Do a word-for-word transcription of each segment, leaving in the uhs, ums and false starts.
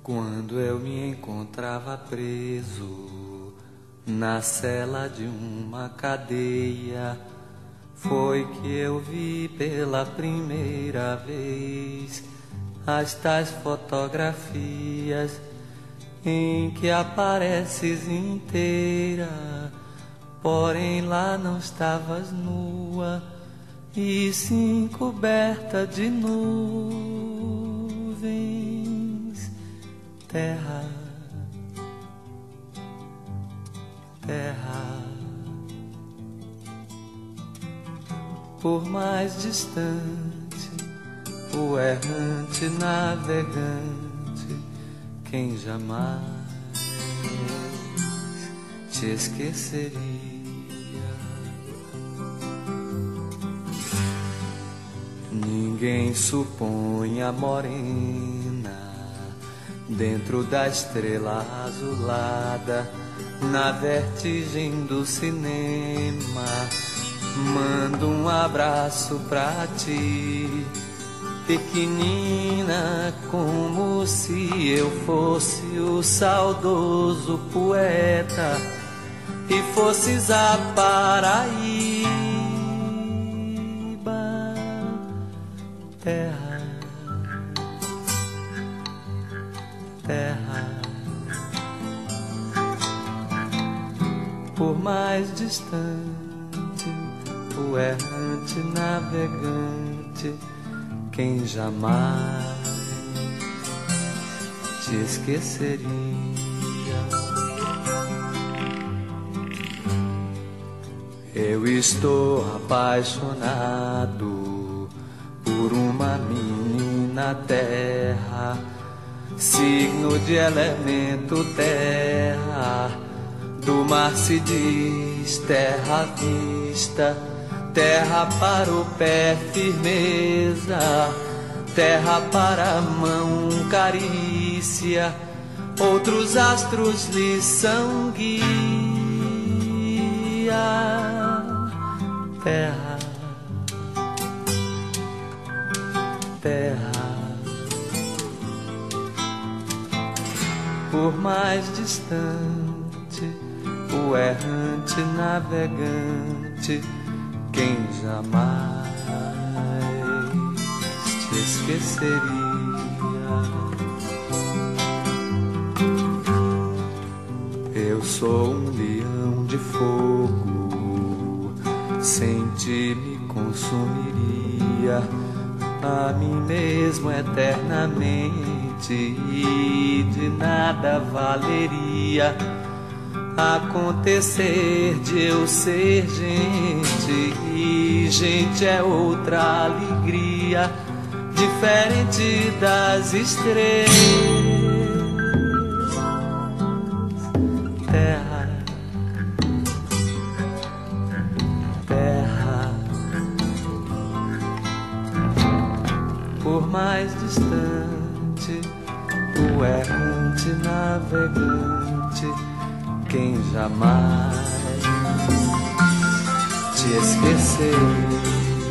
Quando eu me encontrava preso na cela de uma cadeia, foi que eu vi pela primeira vez as tais fotografias em que apareces inteira, porém lá não estavas nua, e sim coberta de nuvens. Terra, terra, por mais distante, o errante navegante, quem jamais te esqueceria. Ninguém supõe a morena dentro da estrela azulada, na vertigem do cinema. Mando um abraço pra ti, pequenina, como se eu fosse o saudoso poeta e fosses a Paraíba. Terra, terra, por mais distante, o errante navegante, quem jamais te esqueceria. Eu estou apaixonado por uma menina terra, signo de elemento terra, do mar se diz terra à vista, terra para o pé firmeza, terra para a mão carícia, outros astros lhe são guia. Terra, terra, por mais distante, o errante navegante, quem jamais te esqueceria. Eu sou um leão de fogo, sem ti me consumiria a mim mesmo eternamente, e de nada valeria acontecer de eu ser gente, e gente é outra alegria, diferente das estrelas. Terra, terra, por mais distante, o errante navegante, quem jamais te esqueceria.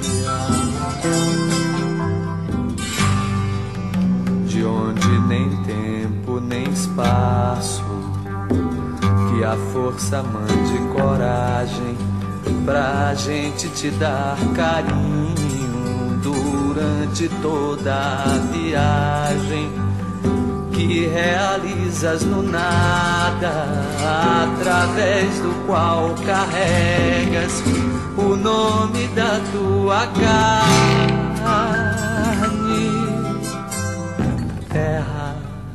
De onde nem tempo nem espaço, que a força mande coragem pra gente te dar carinho durante toda a viagem que realizas no nada, através do qual carregas o nome da tua carne. Terra,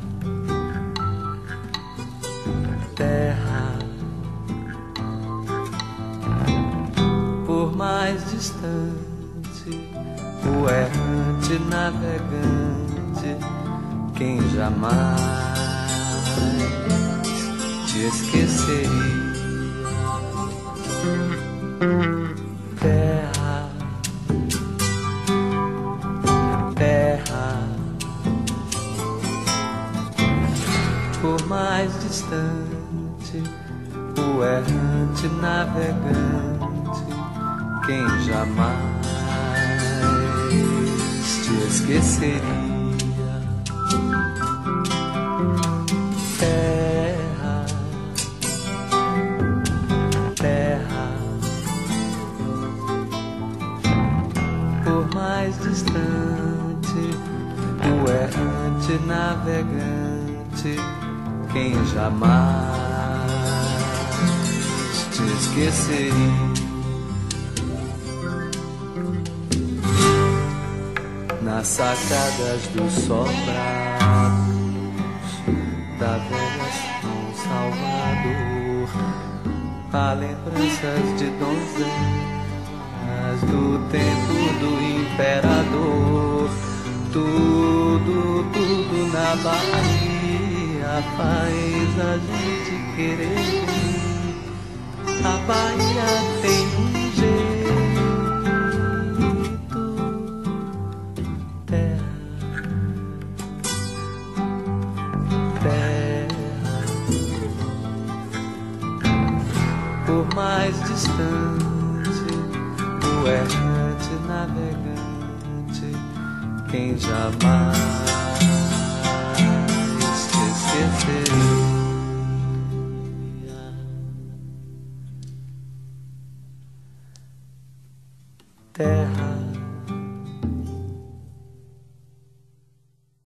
terra, por mais distante, o errante navegante, quem jamais te esqueceria. Terra, terra, por mais distante, o errante navegante, quem jamais te esqueceria. terra, terra. Por mais distante, o errante navegante, quem jamais te esqueceria. Nas sacadas dos sobrados da velha São Salvador, há lembranças de donzelas do tempo do imperador. Tudo, tudo na Bahia faz a gente querer vir. A Bahia tem um jeito, terra, terra. Por mais distante, o errante navegante, quem jamais te esqueceria. Terra.